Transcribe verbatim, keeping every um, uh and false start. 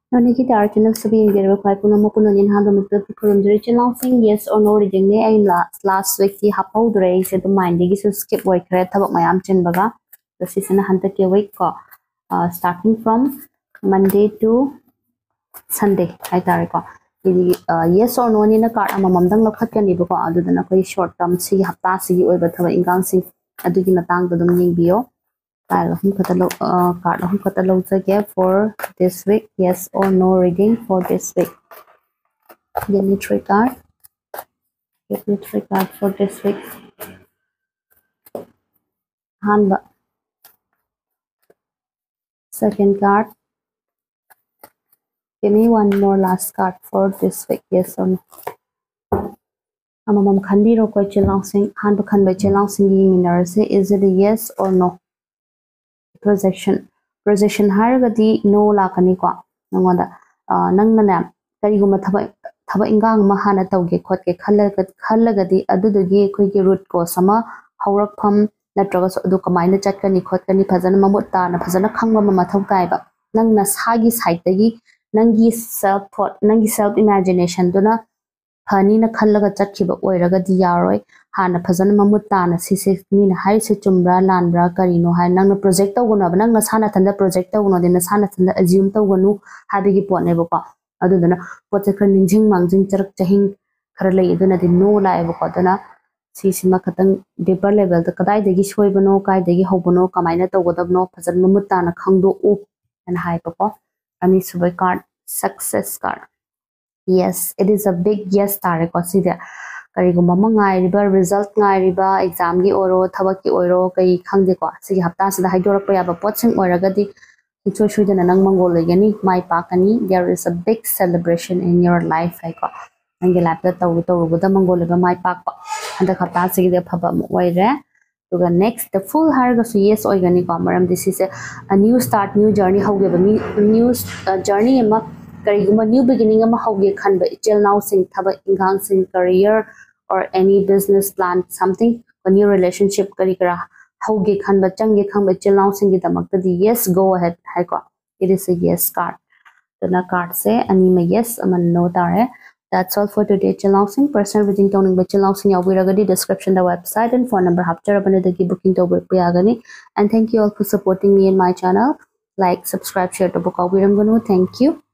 Noni ki tar channel sabi engage ba kwai puno mo puno nin ha dom to puno jeri channel sing yes or no reading ne ai last last week ki hapau dre se to mind gi su skip wai kre thabak mayam chen baga the season hanta ke week ko uh, starting from Monday to Sunday ai tar ko uh, yes or no ni na card amamam dang lokhat kan ni ba ko adu dana koi short term si hapta si oi ba thaba ingang sing adu gi matang to dum ning bio I'll catalog uh, card home catalog again for this week. Yes or no reading for this week. Get me three card. Get me three card for this week. Hanba. Second card. Give me one more last card for this week. Yes or no. Amamam khanbi ro ko chelang sing hanba khanba chelang sing yi minar se is it a yes or no? Projection. Projection haragadi no lakani ko. Nangoda uh, nang na kariguma thaba thaba ingang mahana tawge khotke khallaga khallagadi adudugi khoigi root ko sama haurakpham natraga so adu kamaina chatkani khotkani phajana mamut ta na phajana khangba ma mathau tai ba nang na sagi side tagi nangi self thought nangi self imagination duna phani na khallaga chatkhiba oiragadi yaroi hana phajana mamut ta na sise ni na hai se chumbra lanbra karino hai nang na project tawguna nang na sana thanda project tawguna dina sana thanda assume tawgunu habigi potne ba adudana poche khar ningjing mangjing charak chahing khar lei aduna di no lai ba ko dana si sima khatang deeper level da kadai degi soibano kai degi hobano kamaina tawgodabno phajan mamutta na khangdo u and hai pa ko ani subai card success card yes it is a big yes tare ko si da kari gumba mangai riba result ngai riba exam gi oro thabak ki oro kai khangde ko si hapta sida haidor pa ya ba poching oragadi Icho shuja na nang mangol gani mai pakani there is a big celebration in your life like nangi lapta taw taw guda mangol ba mai pak pa handa khata sigi de phaba wai re to the next the full har ga su yes oi gani ko maram this is a, a new start new journey how ge ba new uh, journey ma kari guma new beginning ma how ge khan ba till now sing thaba ingang sing career or any business plan something a new relationship kari kara how ge khan ba chang ge khang ba chill now sing gi damak di yes go ahead hai ko it is a yes card so na card se ani ma yes aman no tare that's all for today chill now sing personal reading toning ba chill now sing yaw wiragadi description the website and phone number hapchara bane da gi booking to ba yagani and thank you all for supporting me in my channel like subscribe share to book aw wiram ganu thank you